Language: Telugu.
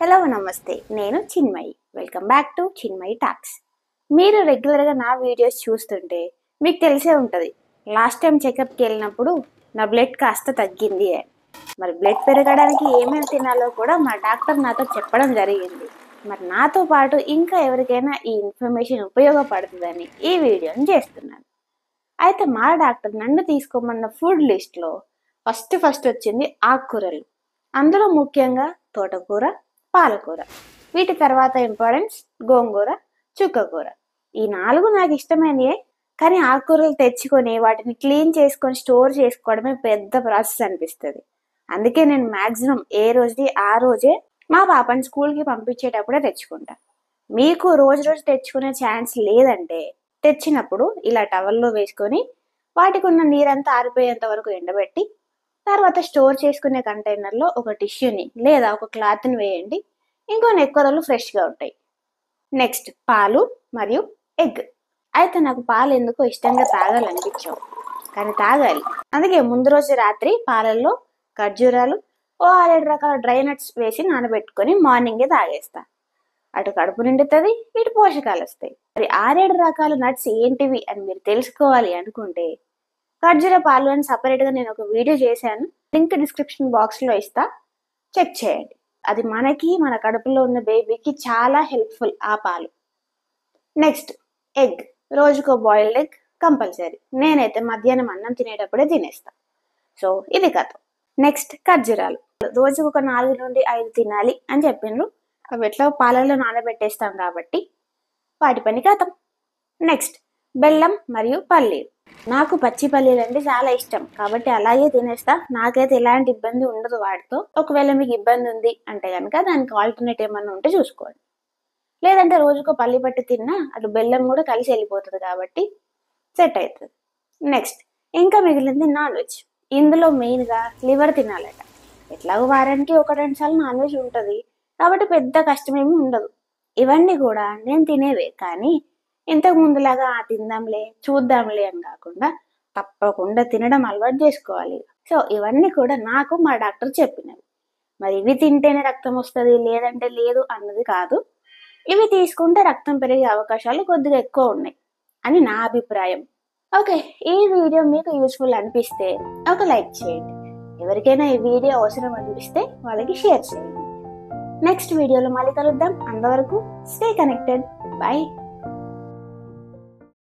హలో నమస్తే, నేను Chinmayi. Welcome back to Chinmayi talks. మీరు రెగ్యులర్గా నా వీడియోస్ చూస్తుంటే మీకు తెలిసే ఉంటుంది, లాస్ట్ టైం చెకప్కి వెళ్ళినప్పుడు నా బ్లడ్ కాస్త తగ్గింది అని. మరి బ్లడ్ పెరగడానికి ఏమేమి తినాలో కూడా మా డాక్టర్ నాతో చెప్పడం జరిగింది. మరి నాతో పాటు ఇంకా ఎవరికైనా ఈ ఇన్ఫర్మేషన్ ఉపయోగపడుతుందని ఈ వీడియోని చేస్తున్నాను. అయితే మా డాక్టర్ నన్ను తీసుకోమన్న ఫుడ్ లిస్ట్లో ఫస్ట్ వచ్చింది ఆకుకూరలు. అందులో ముఖ్యంగా తోటకూర, పాలకూర. వీటి తర్వాత ఇంపార్టెన్స్ గోంగూర, చుక్కకూర. ఈ 4 నాకు ఇష్టమైనయే. కానీ ఆకుకూరలు తెచ్చుకొని వాటిని క్లీన్ చేసుకొని స్టోర్ చేసుకోవడమే పెద్ద ప్రాసెస్ అనిపిస్తుంది. అందుకే నేను మ్యాక్సిమం ఏ రోజుది ఆ రోజే మా పాపని స్కూల్కి పంపించేటప్పుడే తెచ్చుకుంటా. మీకు రోజు తెచ్చుకునే ఛాన్స్ లేదంటే తెచ్చినప్పుడు ఇలా టవల్లో వేసుకొని వాటికి ఉన్న నీరంతా ఆరిపోయేంత వరకు ఎండబెట్టి తర్వాత స్టోర్ చేసుకునే కంటైనర్లో ఒక టిష్యూని లేదా ఒక క్లాత్ని వేయండి. ఇంకొన్ని ఎక్కువ రోజులు ఫ్రెష్గా ఉంటాయి. నెక్స్ట్ పాలు మరియు ఎగ్. అయితే నాకు పాలు ఎందుకో ఇష్టంగా తాగాలనిపించవు, కానీ తాగాలి. అందుకే ముందు రోజు రాత్రి పాలల్లో ఖర్జూరాలు 6-7 రకాల డ్రై నట్స్ వేసి నానబెట్టుకొని మార్నింగే తాగేస్తా. అటు కడుపు నిండుతుంది, ఇటు పోషకాలు వస్తాయి. మరి 6-7 రకాల నట్స్ ఏంటివి అని మీరు తెలుసుకోవాలి అనుకుంటే ఖర్జూర పాలు అని సపరేట్గా నేను ఒక వీడియో చేశాను, లింక్ డిస్క్రిప్షన్ బాక్స్లో ఇస్తా, చెక్ చేయండి. అది మనకి మన కడుపులో ఉన్న బేబీకి చాలా హెల్ప్ఫుల్ ఆ పాలు. Next egg. రోజుకో బాయిల్డ్ ఎగ్ కంపల్సరీ. నేనైతే మధ్యాహ్నం అన్నం తినేటప్పుడే తినేస్తా. సో ఇది కథ. నెక్స్ట్ ఖర్జూరాలు. రోజుకు ఒక 4 నుండి 5 తినాలి అని చెప్పిండ్రు. అవి ఎట్లా పాలల్లో నానబెట్టేస్తాం కాబట్టి వాటి పని కథం. నెక్స్ట్ బెల్లం మరియు పల్లీలు. నాకు పచ్చి పల్లీలు అంటే చాలా ఇష్టం కాబట్టి అలాగే తినేస్తా. నాకైతే ఎలాంటి ఇబ్బంది ఉండదు వాటితో. ఒకవేళ మీకు ఇబ్బంది ఉంది అంటే కనుక దానికి ఆల్టర్నేట్ ఏమన్నా ఉంటే చూసుకోండి. లేదంటే రోజుకో పల్లి పట్టి తిన్నా అటు బెల్లం కూడా కలిసి వెళ్ళిపోతుంది కాబట్టి సెట్ అవుతుంది. నెక్స్ట్ ఇంకా మిగిలింది నాన్ వెజ్. ఇందులో మెయిన్గా లివర్ తినాలట. ఎట్లాగో వారానికి 1-2 సార్లు నాన్ వెజ్ ఉంటుంది కాబట్టి పెద్ద కష్టమేమీ ఉండదు. ఇవన్నీ కూడా నేను తినేవే, కానీ ఇంతకు ముందులాగా తిందాంలే చూద్దాంలే అని కాకుండా తప్పకుండా తినడం అలవాటు చేసుకోవాలి. సో ఇవన్నీ కూడా నాకు మా డాక్టర్ చెప్పినవి. మరి ఇవి తింటేనే రక్తం వస్తుంది లేదంటే లేదు అన్నది కాదు. ఇవి తీసుకుంటే రక్తం పెరిగే అవకాశాలు కొద్దిగా ఎక్కువ ఉన్నాయి అని నా అభిప్రాయం. ఓకే, ఈ వీడియో మీకు యూస్ఫుల్ అనిపిస్తే ఒక లైక్ చేయండి. ఎవరికైనా ఈ వీడియో అవసరం అనిపిస్తే వాళ్ళకి షేర్ చేయండి. నెక్స్ట్ వీడియోలో మళ్ళీ కలుద్దాం. అంతవరకు స్టే కనెక్టెడ్. బై.